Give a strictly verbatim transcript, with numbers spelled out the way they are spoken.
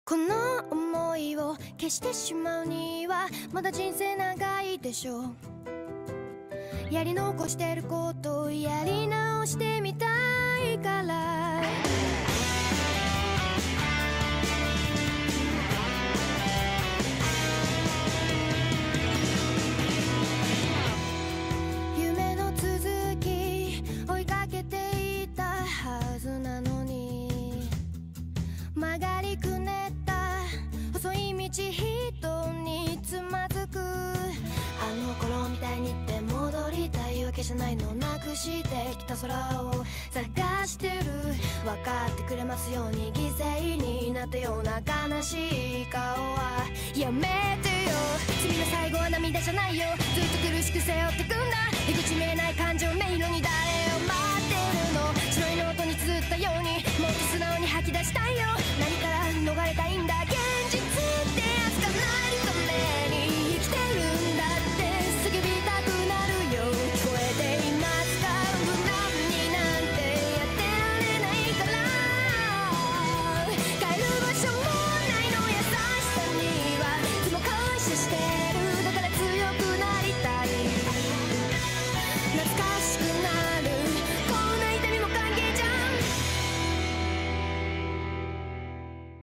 この想いを消してしまうにはまだ人生長いでしょう。やり残してることをやり直してみたいから。夢の続き追いかけていたはずなのに、曲がりくねった細い道人につまずく。あの頃みたいにって戻りたいわけじゃないの。なくしてきた空を探してる。分かってくれますように犠牲になったような悲しい顔はやめてよ。罪の最後は涙じゃないよ。ずっと苦しく背負ってくんだ。出口見えない感情迷路